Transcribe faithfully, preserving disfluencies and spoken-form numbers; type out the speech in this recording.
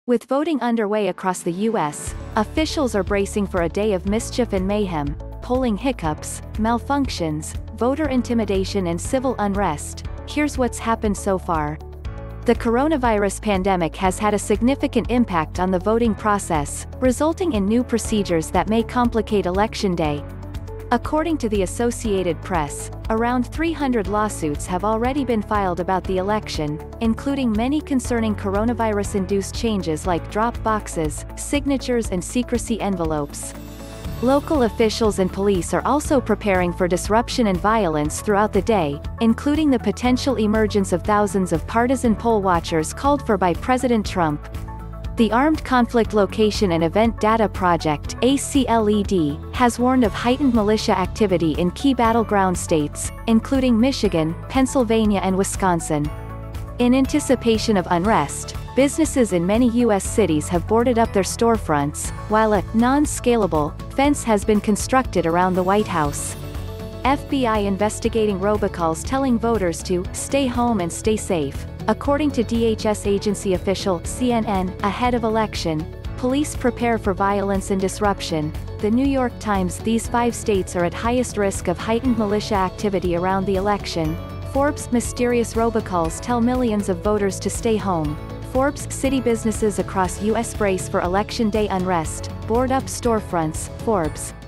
With voting underway across the U S, officials are bracing for a day of mischief and mayhem, polling hiccups, malfunctions, voter intimidation and civil unrest. Here's what's happened so far. The coronavirus pandemic has had a significant impact on the voting process, resulting in new procedures that may complicate Election Day. According to the Associated Press, around three hundred lawsuits have already been filed about the election, including many concerning coronavirus-induced changes like drop boxes, signatures and secrecy envelopes. Local officials and police are also preparing for disruption and violence throughout the day, including the potential emergence of thousands of partisan poll watchers called for by President Trump. The Armed Conflict Location and Event Data Project (A C L E D) has warned of heightened militia activity in key battleground states, including Michigan, Pennsylvania and Wisconsin. In anticipation of unrest, businesses in many U S cities have boarded up their storefronts, while a non-scalable fence has been constructed around the White House. F B I investigating robocalls telling voters to stay home and stay safe. According to D H S agency official C N N, ahead of election, police prepare for violence and disruption. The New York Times, these five states are at highest risk of heightened militia activity around the election. Forbes, mysterious robocalls tell millions of voters to stay home. Forbes, city businesses across U S brace for Election Day unrest, board up storefronts. Forbes.